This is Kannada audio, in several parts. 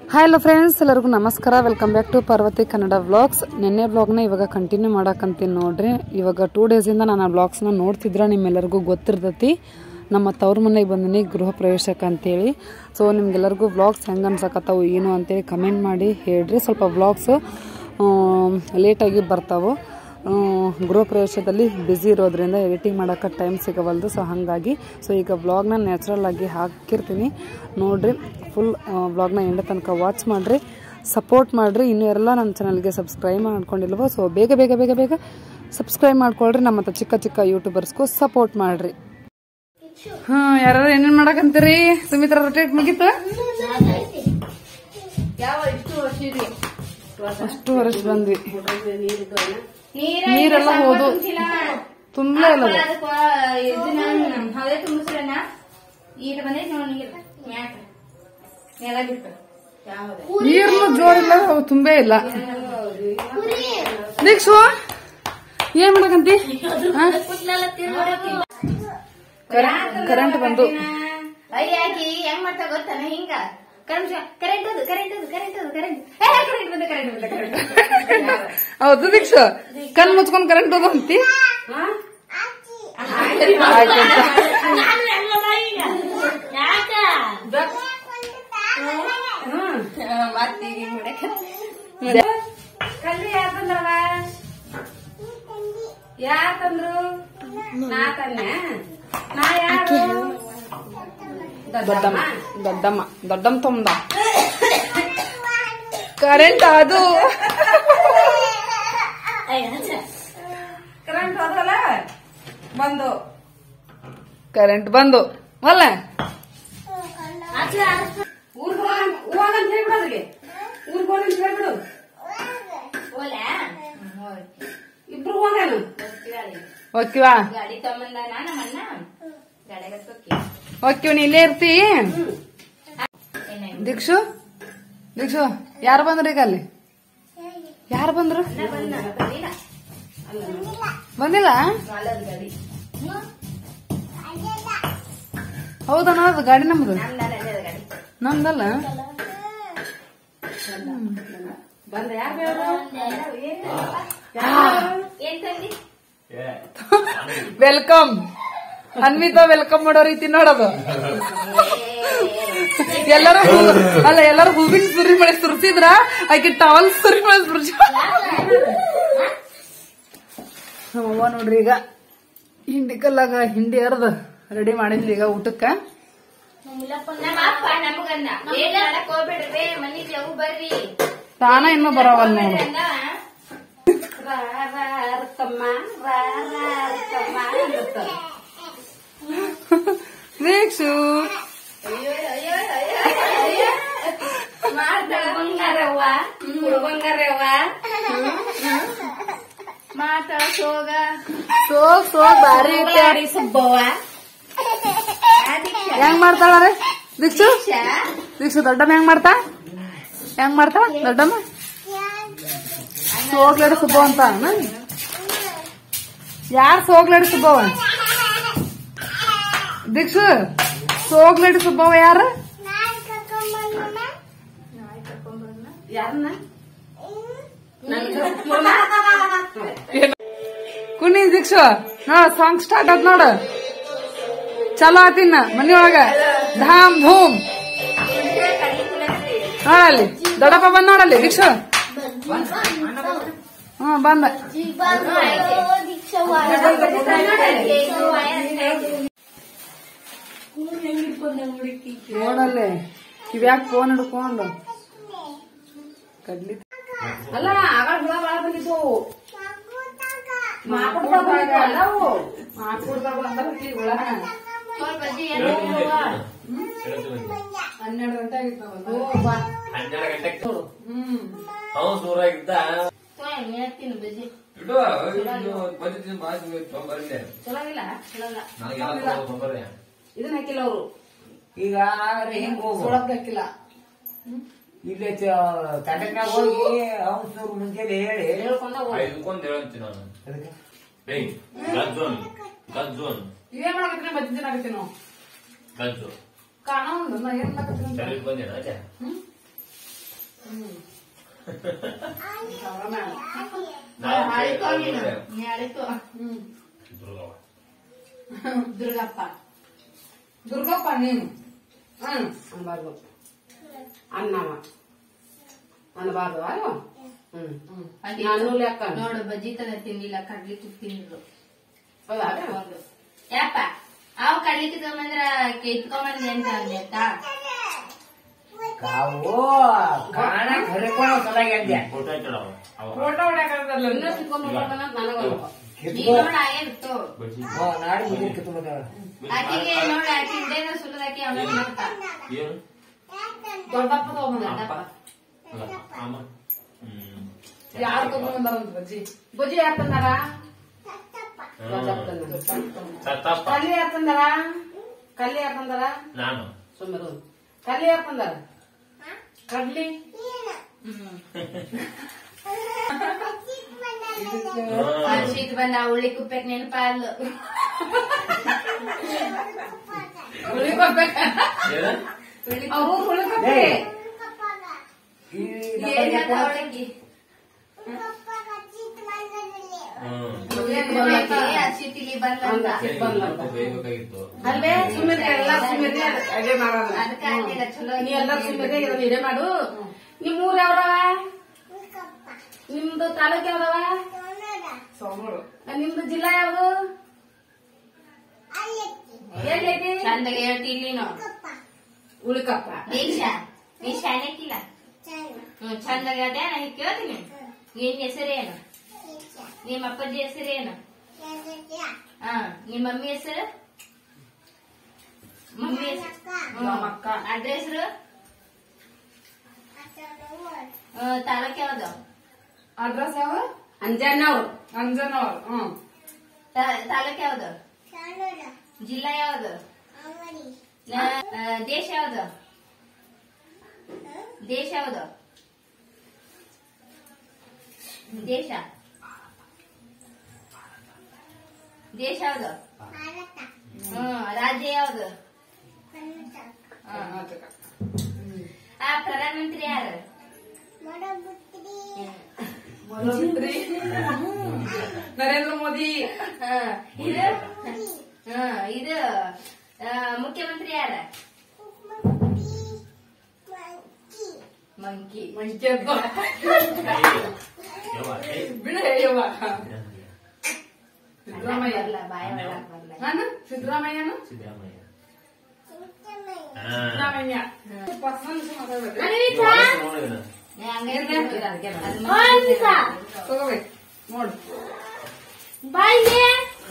ಹಾಯ್ ಹಲೋ ಫ್ರೆಂಡ್ಸ್, ಎಲ್ಲರಿಗೂ ನಮಸ್ಕಾರ. Welcome back to Parvati Kannada vlogs. ನಿನ್ನೆ ವ್ಲಾಗ್ನ ಇವಾಗ ಕಂಟಿನ್ಯೂ ಮಾಡಕಂತೀನಿ ನೋಡ್ರಿ. ಇವಾಗ 2 ಡೇಸಿಂದ ನಾನು ಆ ವ್ಲಾಗ್ಸ್ನ ನೋಡ್ತಿದ್ರೆ ನಿಮ್ಮೆಲ್ಲರಿಗೂ ಗೊತ್ತಿರ್ತೈತಿ. ನಮ್ಮ ತವ್ರ ಮನೆಗೆ ಬಂದಿನಿ ಗೃಹ ಪ್ರವೇಶಕ್ಕೆ ಅಂತೇಳಿ. ಸೊ ನಿಮ್ಗೆಲ್ಲರಿಗೂ ವ್ಲಾಗ್ಸ್ ಹೆಂಗೆ ಅನ್ಸಕತ್ತಾವು ಏನು ಅಂತೇಳಿ ಕಮೆಂಟ್ ಮಾಡಿ ಹೇಳ್ರಿ. ಸ್ವಲ್ಪ ವ್ಲಾಗ್ಸ್ ಲೇಟಾಗಿ ಬರ್ತಾವೆ. ಗೃಹ ಪ್ರವೇಶದಲ್ಲಿ ಬ್ಯುಸಿ ಇರೋದ್ರಿಂದ ಎಡಿಟಿಂಗ್ ಮಾಡೋಕ್ಕೆ ಟೈಮ್ ಸಿಗವಲ್ದು. ಸೊ ಹಾಗಾಗಿ ಈಗ ವ್ಲಾಗ್ನ ನ್ಯಾಚುರಲ್ ಆಗಿ ಹಾಕಿರ್ತೀನಿ ನೋಡ್ರಿ. ಫುಲ್ ವ್ಲಾಗ್ನ ಎಂಡ ತನಕ ವಾಚ್ ಮಾಡಿರಿ, ಸಪೋರ್ಟ್ ಮಾಡಿರಿ. ಇನ್ನೂ ಎಲ್ಲ ನನ್ನ ಚಾನಲ್ಗೆ ಸಬ್ಸ್ಕ್ರೈಬ್ ಮಾಡ್ಕೊಂಡಿಲ್ವೋ ಸೊ ಬೇಗ ಬೇಗ ಬೇಗ ಬೇಗ ಸಬ್ಸ್ಕ್ರೈಬ್ ಮಾಡ್ಕೊಳ್ರಿ. ನಮ್ಮ ಚಿಕ್ಕ ಚಿಕ್ಕ ಯೂಟ್ಯೂಬರ್ಸ್ಗೂ ಸಪೋರ್ಟ್ ಮಾಡಿರಿ. ಯಾರು ಏನೇನು ಮಾಡಕಂತೀರಿ? ಸುಮಿತ್ರ ರೊಟೇಟ್ ಮುಗೀತು? ಅಷ್ಟು ವರ್ಷ ಬಂದ್ವಿ. ನೀರೆಲ್ಲ ಹೋದು ತುಂಬಲೇ ಇಲ್ಲ. ನೀರ್ನು ಜೋರಿಲ್ಲ, ತುಂಬೇ ಇಲ್ಲ. ದೀಕ್ಷು ಏನ್ ಮಾಡಕಂತಿ? ಕರೆಂಟ್ ಬಂದು ಹೆಂಗ್ ಮಾಡ್ತಾ ಗೊತ್ತಾನ? ಹಿಂಗ ಹೌದು ದೀಕ್ಷು, ಕಣ್ ಮುಚ್ಕೊಂಡ್ ಕರೆಂಟ್ ಹೋದ ಅಂತಿ. ಕಲ್ಲಿ ಯಾಕಂದ್ರವ? ಯಾಕಂದ್ರು? ನಾ ತನ್ನ ನಾ ಯಾರು? ದೊಡ್ಡಮ್ಮ ತೊಂದ ಕರೆಂಟ್ ಅದು ಕರೆಂಟ್ ಹೋದಲ್ಲ ಕರೆಂಟ್ ಬಂದು ಅಲ್ಲ ಊರ್ಗ್ ಹೋಗಂತ ಹೇಳ್ಬಿಡೋದ್ರಿಗೆ. ಊರ್ಗ್ ಹೋಗಂತ ಹೇಳ್ಬಿಡು. ಇಬ್ರು ಹೋಗನು ಓಕೆವಾ? ಗಾಡಿ ತಗೊಂಬಂದಾನ ನಮ್ಮಣ್ಣ. ಗಾಡಿಗೆ ಓಕೆ, ನೀ ಇಲ್ಲೇ ಇರ್ತಿ. ದೀಕ್ಷು ಯಾರು ಬಂದ್ರು ಈಗ? ಅಲ್ಲಿ ಯಾರು ಬಂದ್ರು? ಬಂದಿಲ್ಲ? ಹೌದಾ? ಅದು ಗಾಡಿ ನಮ್ದು ನಮ್ದಲ್ಲ. ಬಂದ ಯಾರು? ವೆಲ್ಕಮ್ ಅನ್ವಿತಾ, ವೆಲ್ಕಮ್ ಮಾಡೋ ರೀತಿ ನೋಡೋದು. ಎಲ್ಲರೂ ಹೂವಿನ ಸುರಿ ಮಳೆ ಸುರಿಸಿದ್ರ, ಆಕೆ ಟವಲ್ ಸುರಿ ಮಳೆ ಸುರಿಸ. ನಮ್ಮವ್ವ ನೋಡ್ರಿ ಈಗ ಹಿಂಡಿ ಕಲ್ಲಾಗ ಹಿಂಡಿ ಅರ್ದ ರೆಡಿ ಮಾಡಿದ್ಲಿ ಈಗ ಊಟಕ್ಕ. ತಾನ ಇನ್ನೂ ಬರವಲ್ಲ ನೋಡು. ದೀಕ್ಷು ಬಾರಿ ಸುಬ್ಬವ್ವ ಹೆಂಗ್ ಮಾಡ್ತಾಳ ದೀಕ್ಷು ದೊಡ್ಡಮ್ಮ ಹೆಂಗ್ ಮಾಡ್ತಾಳ ದೊಡ್ಡಮ್ಮ? ಸೋಗ್ಲಾಡಿ ಸುಬ್ಬವ ಅಂತ. ಯಾರು ಸೋಗ್ಲಾಡಿ ಸುಬ್ಬವ? ದೀಕ್ಷು ಸೋಗ್ಲಾಡಿ ಸುಬ್ಬವ ಯಾರು? ಕುನಿ ದೀಕ್ಷು ನೋಡ, ಸಾಂಗ್ ಸ್ಟಾರ್ಟ್ ಆತ್ ನೋಡ. ಚಲೋ ಆತಿನ್ನ ಮನಿಯೊಳಗ ಧಾಮ್ ಧೂಮ್. ನೋಡಲ್ಲಿ ದೊಡ್ಡಪ್ಪ ಬಂದ್ ನೋಡಲ್ಲಿ. ದೀಕ್ಷು ಬಂದ. ನೋಡಲ್ಲಿ ಇವ್ಯಾಕೆ ಫೋನ್ ಹಿಡ್ಕೊಂಡು ಕಡ್ಲಿ ಅಲ್ಲ ಆಗ ಬಾಳ ಬಂದಿತ್ತು. ಬಜ್ಜಿ 12 ಗಂಟೆ ಆಗಿತ್ತು. ಇದನ್ನ ಹಾಕಿಲ್ಲ ಅವರು. ಈಗ ಹೆಂಗ್ ಹೋಗು ಹಾಕಿಲ್ಲ. ಇಲ್ಲಿ ಕಂಡಕ್ಟರ್ ಹೋಗಿ ಅವನು ಮುಂಚೆನೆ ಹೇಳಿ ಹೇಳ್ಕೊಂಡು ಹೇಳಂತೀನಿ ನಾನು. ಅದಕ್ಕೆ ಇದೇ ಮಾಡಕತ್ತೀನಿ ಬಜ್ಜಿ ಆಗತ್ತೀನಿ ನಾವು. ಕಾಣ ಒಂದು ನಾ ಏನ್ ಮಾಡಕತ್ತೀನಿ ಬಂದೇನ ದುರ್ಗಪ್ಪ ದುರ್ಗಪ್ಪ ನೀನು ಅನ್ಬಾರ್ದು ಅನ್ನವ ಅನ್ಬಾರ್ದು ಅಲ್ವ ನಾನು ಲೆಕ್ಕ ನೋಡು ಬಜ್ಜಿ ತನ ತಿನ್ನಿಲ್ಲ ಕಡ್ಲಿ ತುಪ್ಪ ತಿನ್ನಿದ್ರು ಹೌದಾ ಯಪ್ಪ ಅವ್ ಕಡ್ಲಿ ತಿನ್ಕೊಂಬಂದ್ರ ಇಟ್ಕೊಂಬಂದ್ ಅಂತ ಅಂದ್ಯತ್ತ ಕಾವು ಕಾಣ ಕರ್ಕೊಂಡು ಸಲಗೆ ಅಂದ್ಯ ಫೋಟೋ ಹೊಡ್ಯಾಕಲ್ಲ ಇನ್ನೂ ಸಿಕ್ಕೊಂಡ್ ನೋಡ್ಕೊಂಡ್ ನನಗ ನೀ ನೋಡ ಆಗಿತ್ತು ನಾಡಿ ಮುಗಿಲ್ ಕಿತ್ಕೊಂಡ ಆಕೆಗೆ ನೋಡ ಆಕೆ ಹಿಂದೇನ ಸುಳ್ಳದಾಕಿ ಅವನ ನೋಡ್ತಾ ದೊಡ್ಡಪ್ಪ ತಗೊಂಬಂದ ಯಾರು ತಗೊಂಬಂದಾರಂತ ಬಜ್ಜಿ ಯಾರು ತಂದಾರ ಕಲ್ಲಿ ಯಾರು ತಂದಾರ ಕಲ್ಲಿ ಯಾರು ತಂದಾರ ನಾನು ಸುಮ್ಮರು ಕಲ್ಲಿ ಯಾರು ತಂದಾರ ಕಡ್ಲಿ ಶೀತ ಬಂದ ಉಳ್ಳಿ ಕುಪ್ಪೆಗ್ ನೆನಪಾದ್ಲು ಉಳಿಕೊಡ್ಬೇಕ ಅವ್ರು ಉಳಿಕೊಡ್ಬೇಕು ಅವಳಿಗೆ ಶೀತಿಲಿ ಬಂದಂತ ಬೇಯಬೇಕಾಗಿತ್ತು ಅಲ್ವೇ ಸುಮ್ಮನೆ ಎಲ್ಲ ಸುಮ್ಮನೆ ಅದೇ ಮಾಡೋದು ಅದಕ್ಕೆ ಆಗಿಲ್ಲ ಚಲೋ ನೀ ಎಲ್ಲ ಸುಮ್ಮನೆ ಇದನ್ನ ಇದೇ ಮಾಡು ನಿಮ್ ಊರ್ ಯಾವ್ದವ ನಿಮ್ದು ತಾಲೂಕ್ ಯಾವ್ದವ ನಿಮ್ದು ಜಿಲ್ಲಾ ಯಾವ್ದು ಎಲ್ಲೈತಿ ಚಂದಗೆ ಹೇಳ್ತಿಲ್ಲ ನೀನು ಉಳಿಕಪ್ಪ ದೀಕ್ಷಾ ನೀ ಶಾಣಕ್ಕಿಲ್ಲ ಚಂದಗೆ ಅದೇ ನಾ ಕೇಳ್ತೀನಿ ನಿನ್ ಹೆಸರೇನು ನಿಮ್ಮ ಅಪ್ಪಾಜಿ ಹೆಸರೇನು ನಿಮ್ಮ ಮಮ್ಮಿ ಹೆಸರು ಮಮ್ಮಿ ನಮ್ಮಕ್ಕ ಅಡ್ರೆಸ್ ತಾಲೂಕ್ ಯಾವ್ದು ಅಡ್ರೆಸ್ ಯಾವ ಅಂಜನವ್ರು ತಾಲೂಕ್ ಯಾವ್ದು ಜಿಲ್ಲಾ ಯಾವ್ದು ದೇಶ ಯಾವ್ದು ದೇಶ ಯಾವ್ದು ದೇಶ ದೇಶ ಯಾವ್ದು ರಾಜ್ಯ ಯಾವ್ದು ಪ್ರಧಾನಮಂತ್ರಿ ಯಾರು ನರೇಂದ್ರ ಮೋದಿ ಇದು ಇದು ಮುಖ್ಯಮಂತ್ರಿ ಯಾರ ಮಂಕಿ ಮಂಕಿ ಅಂತ ಬಿಡ ಹೇಳವ್ವ ಸಿದ್ದರಾಮಯ್ಯ ಬರಲ್ಲ ಬಾಯ ಒಳಗ್ ಬರಲ್ಲ ನಾನು ಸಿದ್ದರಾಮಯ್ಯನು ಸಿದ್ದರಾಮಯ್ಯ ಸಿದ್ದರಾಮಯ್ಯ ಪರ್ಸನಲ್ ಮಾತಾಡ್ಬೇಕು ತಗೋಬೇಕು ನೋಡು ಬಾಯ್ಲೆ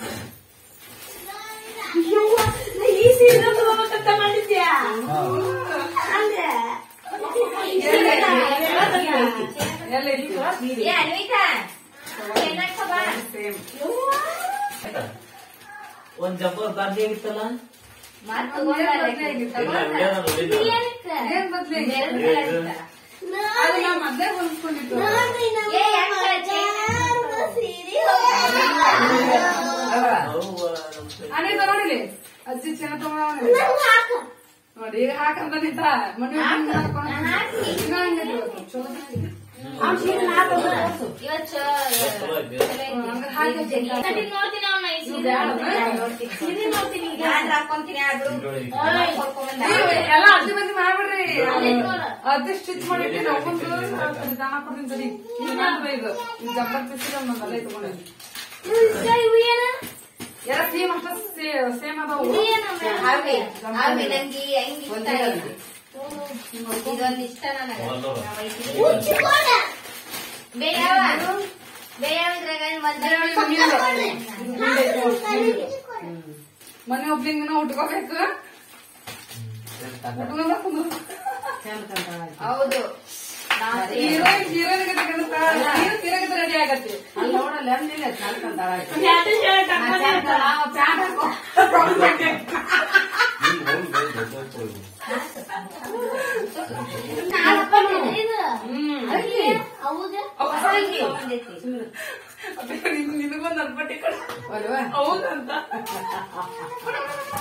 ಈ ಸೀರೆ ತಗೋಬೇಕಂತ ಮಾಡಿದ್ಯಾ ಅಂದ್ರೆ ಏ ಅನ್ವಿತಾ ಏನಕ್ಕ ಬಾ ಒಂದ್ ಜಬ್ಬರ್ ಬಾರ್ಲಿ ಆಗಿತ್ತಲ್ಲ ಮಾತು ಏನ್ ಬದ್ಲಿ ಅದು ನಾ ಮೊದ್ಲೇ ಹೊಲ್ಸ್ಕೊಂಡಿದ್ದು ಅದೇ ತಗೊಂಡಿಲಿ ಅಜ್ಜಿ ಚೆನ್ನ ತಗೊಂಡ ನೋಡಿ ಈಗ ಹಾಕಂತ ನಿಂತ ಮನೆ ಎಲ್ಲ ಅಜ್ಜಿ ಮಂದಿ ಮಾಡ್ಬಿಡ್ರಿ ಅಜ್ಜಿ ಸ್ಟಿಚ್ ಮಾಡಿರ್ತೀನಿ ಒಬ್ಬಂದು ದಾನ ಕೊಡ್ತೀನಿ ಸರಿ ಇದು ಜಬ್ಬರ್ ಪಿಸಿದ ಅಲ್ಲೇ ತಗೊಂಡಿದ್ದೀನಿ ಎಲ್ಲ ಸೇಮ್ ಅಷ್ಟ ಸೇಮ್ ಅದಾವು ಇದೊಂದು ಇಷ್ಟ ನನಗೆ ಬೇಯಾವ ಬೇಯಾವಿದ್ರಾಗ ಮನೆ ಒಬ್ಲಿಂಗನ ಉಟ್ಕೋಬೇಕು ಹೌದು ಹೀರೋಯಿನ್ ರೆಡಿ ಆಗತ್ತೆ ಅಲ್ಲಿ ನೋಡಲ್ಲ ನಿನಗೊಂದು ಅನ್ಪಟ್ಟಿ ಹೌದಂತ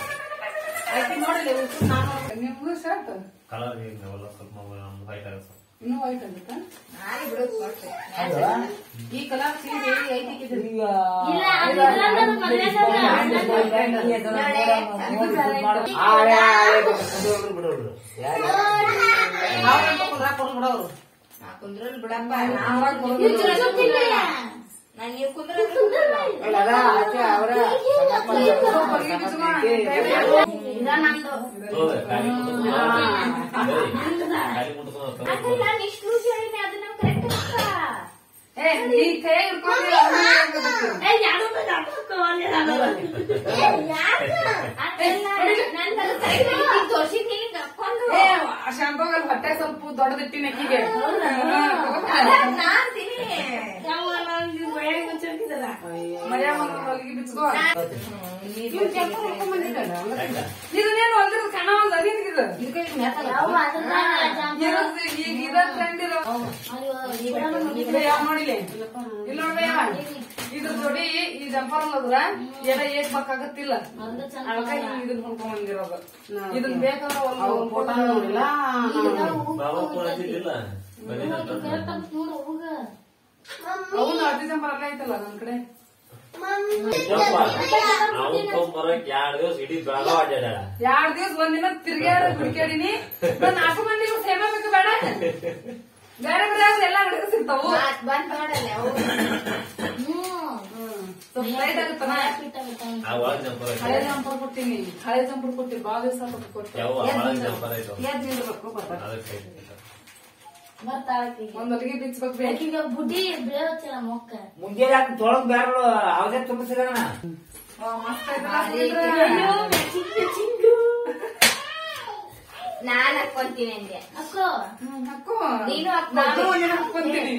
ಆಯ್ತು ನೋಡಲಿ ನಾನು ನಿಮ್ಗೂ ಶರ್ಟ್ ಕಲರ್ ಸ್ವಲ್ಪ ವೈಟ್ ಆಗುತ್ತೆ ಇನ್ನೂ ವೈಟ್ ಆಗುತ್ತಾ ನಾಳೆ ಬಿಡೋದು ಕೊಟ್ಟೆ ಈ ಕಲರ್ ಸೀರೆ ಐತಿಕ್ಕಿದ್ರು ಬಿಡೋರು ನಾ ಕುಂದ್ರಲ್ಲಿ ಬಿಡಪ್ಪ ನಾನು ನೀವು ಕುಂದ್ರ ಅವರ ನಂದು ನಾನು ಇಷ್ಟು ಲೂಸ್ ಹೇಳಿನಿ ಅದು ನಮ್ಗೆ ಕರೆಕ್ಟ್ ನೀ ಕೈ ಹಿಡ್ಕೊಂಡು ಶಾಂಪೋಗಲ್ ಹೊಟ್ಟೆ ಸ್ವಲ್ಪ ದೊಡ್ಡದಿಟ್ಟಿ ನೆಕ್ಕಿಗೆ ಮಯ ಹೊಲಿಗೆ ಬಿಚ್ಕೋ ಇದನ್ನೇನು ಹೊಲ್ದಿರ ಕಣ ಒಂದು ಅದೇನಿದೆ ಈಗ ಇದ ಟ್ರೆಂಡ್ ಯಾವ ನೋಡಿಲ್ಲ ಇಲ್ಲ ನೋಡ್ಬೇಕ ಇದ್ರ ಜೋಡಿ ಈ ಜಂಪರ್ ಅನ್ನೋದ್ರ ಎಲ್ಲ ಏಟ್ ಬೇಕಾಗತ್ತಿಲ್ಲ ಅದಕ್ಕ ಇದನ್ನ ಹೊಲ್ಕೊಂಡ್ ಬಂದಿರೋದು ಇದನ್ ಬೇಕಾದ್ರೆ ಒಂದು ಫೋಟೋ ನೋಡಿಲ್ಲ ಅವನು ಅರ್ಧಿ ಜಂಪರ್ ಅಲ್ಲೇ ಐತಲ್ಲ ನಮ್ ಕಡೆ ಎರಡ್ ದಿವಸ ಒಂದಿನ ತಿರ್ಗಾಡ ಹುಡುಕ್ಯಾಡಿನಿ ನಾಲ್ಕು ಮಂದಿ ಸೇಮ ಬೇಕು ಬೇಡ ಬೇರೆ ಬೇರೆ ಎಲ್ಲ ಅಂಗಡಿ ಸಿಗ್ತಾವು ಬಂದ್ ನೋಡಲ್ಲ ಹಳೆ ಜಂಪರ್ ಕೊಟ್ಟಿನಿ ಹಳೆ ಜಂಪರ್ ಕೊಟ್ಟಿ ಬಾಳ ದಿವಸ ಒಂದ್ ಹೊಲಿಗೆ ಬಿಚ್ಚಬೇಕು ಬುಡ್ಡಿ ಬೀಳತ್ತಿಲ್ಲ ಮೊಕ್ಕ ಮುಂಜಾನೆ ತೊಳಗ್ ಬೇಡ ಅವದೇ ತುಂಬಿಸಿದ ಮಸ್ತ್ ನಾನ್ ಹಾಕೊಂತೀನಿ ಅಂದೆ ಅಕ್ಕೋ ಹಾಕೋ ನೀನು ನಾನು ಒಂದಿನ ಹಾಕೊಂತೀನಿ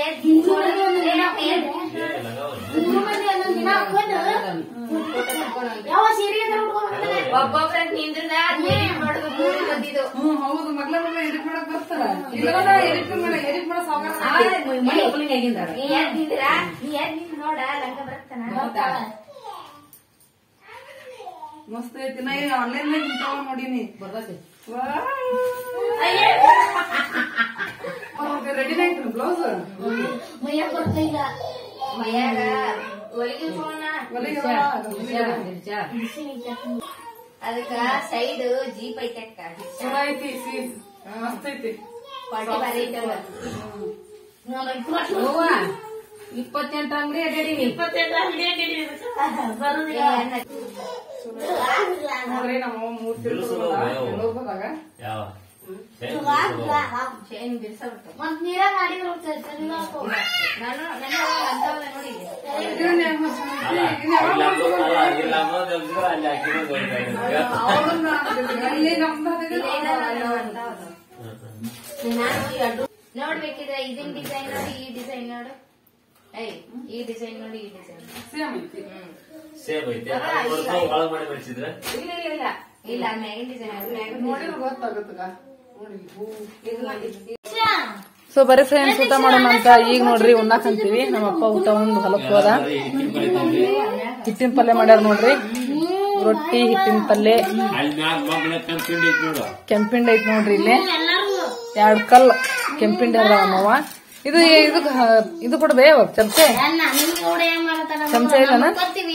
ಯಾವ ಸೀರೆ ಒಬ್ಬೊಬ್ರ ನಿಂದ್ರದ ಮಾಡುದು ಬಂದಿದ್ದು ಹೌದು ಮಗ್ಲ ಎಡಿಟ್ ಮಾಡಕ್ ಬರ್ತಾರ ಇಲ್ಲ ಎಡಿಟ್ ಮಾಡೋ ಸಾವ್ಕಾರ ನೋಡ ಲಂಗ ಬರ್ತಾನ ಮಸ್ತ್ ಐತಿ ನಾ ಆನ್ಲೈನ್ ನೋಡಿನಿ ಬರ್ತೈತಿ ರೆಡಿನ ಐತಿ ಬ್ಲೌಸ್ ಮೈಯ ಬರ್ತಿಲ್ಲ ಮೈಯಾಗ ಒಲಿಗೆ ಅದಕ್ಕ ಸೈಡ್ ಜೀಪ್ ಐತಕ್ಕ ಚಲೋ ಐತಿ ಮಸ್ತ್ ಐತಿ ಕ್ವಾಲಿಟಿ ಬಾರಿ ಐತಲ್ಲ 28 ಅಂಗಡಿ ಅಡ್ಯಾಡಿನಿ 28 ಅಂಗಡಿ ಅಡ್ಯಾಡಿನಿ ಬರುದಿಲ್ಲ ನೋಡ್ರಿ ನಮ್ಮ ಮೂರ್ ತಿರ್ಗೋದಾಗ ಚೈನ್ ಬಿರ್ಸಬಿಟ್ಟು ಮತ್ ನೀರಾಗ ಮಾಡಿದ್ರು ನಾನು ನನ್ನ ಅಂತವನ್ನ ನೋಡಿದ್ದೆ ನಾನು ನೋಡ್ಬೇಕಿದ್ರೆ ಇದನ್ ಡಿಸೈನ್ ನೋಡಿ ಈ ಡಿಸೈನ್ ನೋಡು ಈ ಡಿಸೈನ್ ನೋಡಿ ಈ ಡಿಸೈನ್ ಸೇಮ್ ಐತೆ ಇಲ್ಲ ಇಲ್ಲ ಮ್ಯಾಗಿನ ಡಿಸೈನ್ ನೋಡಿದ್ರೆ ಗೊತ್ತಾಗುತ್ತಗ ಸೊ ಬರೀ ಫ್ರೆಂಡ್ಸ್ ಊಟ ಮಾಡೋಣ ಅಂತ ಈಗ ನೋಡ್ರಿ ಉಣ್ಣಾಕಂತೀವಿ ನಮ್ಮಪ್ಪ ಊಟ ಉಂಡು ಹೊಲಕ್ ಹೋದ ಹಿಟ್ಟಿನ ಪಲ್ಯ ಮಾಡ್ಯಾರ ನೋಡ್ರಿ ರೊಟ್ಟಿ ಹಿಟ್ಟಿನ ಪಲ್ಯ ಕೆಂಪಿಂಡಿ ಐತ್ ನೋಡ್ರಿ ಇಲ್ಲಿ 2 ಕಲ್ ಕೆಂಪಿಂಡಿ ಅದಾವ ನಮ್ಮವ್ವ ಇದು ಇದು ಇದು ಕೊಡ್ಬೇ ಚಮಚೆ ಚಮಚೆ ಇಲ್ಲನ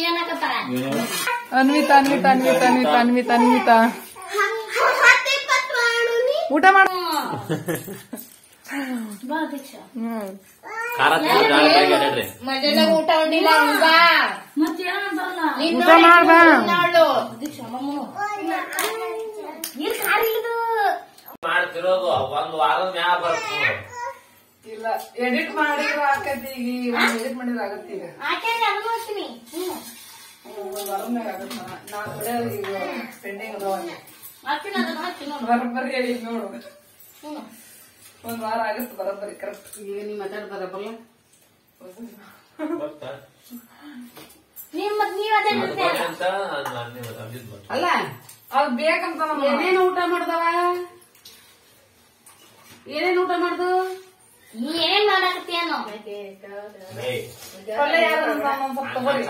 ಅನ್ವಿತಾ ಅನ್ವಿತಾ ಅನ್ವಿತಾ ಅನ್ವಿತಾ ಅನ್ವಿತಾ ಅನ್ವಿತಾ ಊಟ ಮಾಡ ಮಧ್ಯಾಹ್ನ ಊಟ ಹೊಡಿಲ್ಲ ಊಟ ಮಾಡ್ಬಾ ಮಾಡ್ತಿರೋದು 1 ವಾರದ ಮ್ಯಾಲ ಬರ್ತದೆ ಇಲ್ಲ ಎಡಿಟ್ ಮಾಡಿದ್ರೆ ಆಕೈತಿ ಈಗ ಎಡಿಟ್ ಮಾಡಿದ್ರೆ ಆಗತ್ತೆ ಈಗ ಒಂದ್ ವಾರ ಮ್ಯಾಗ ಆಗತ್ತ ನಾ ಕಡೆ ಈಗ ಪೆಂಡಿಂಗ್ ಅದಾವ ಬರೋಬ್ಬರಿ ಹೇಳಿ ನೋಡು ಒಂದ್ ವಾರ ಆಗತ್ತೆ ಬರೋಬ್ಬರಿ ಕರೆಕ್ಟ್ ಈಗ ನೀ ಮಾತಾಡ್ ಬರಬಲ್ಲ ಅಲ್ಲ ಅದ್ ಬೇಕಂತ ಏನೇನು ಊಟ ಮಾಡ್ದವ ಏನೇನು ಊಟ ಮಾಡ್ದು ಏನ್ ಮಾಡಕತ್ತೇನೋ ಪಲ್ಯ ಯಾರು ಸ್ವಲ್ಪ ತಗೋರಿ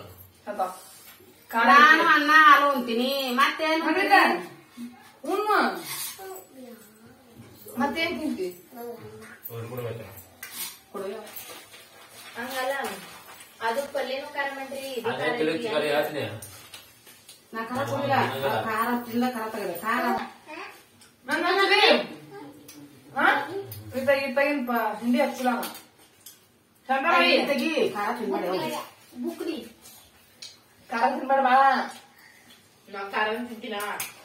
ನಾನು ಅನ್ನ ಹಾಲು ಅಂತೀನಿ ಮತ್ತೇನು ಉಣ್ಣು ಮತ್ತೇನ್ ತಿಂತಿ ಹಂಗಲ್ಲ ಅದು ಪಲ್ಯನು ಖಾರ ಮಾಡ್ರಿ ಇದು ಖಾರ ಹೇಳ್ತೀನಿ ನಾ ಖಾರ ಕೊಡಿಲ್ಲ ಖಾರ ತಿಂದ ಖಾರ ತಗದೆ ಖಾರ ಇತ್ತಾಗಿನ ಹಿಂಡಿ ಹಚ್ಚಿಲ್ಲ ತೆಗಿ ಖಾರ ತಿನ್ಬೇಡ ಬುಕ್ಡಿ ಖಾರ ತಿನ್ಬೇಡ ಬಾ ನಾವ್ ಖಾರ ತಿಂತೀನ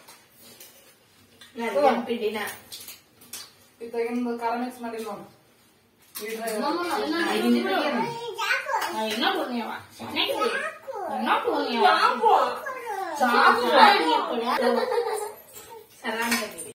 ಪಿಂಡಿನ ಇತ್ತಾಗಿನ ಖಾರ ಮಿಕ್ಸ್ ಮಾಡಿ ನೋಡು ಸರಾಂಗ್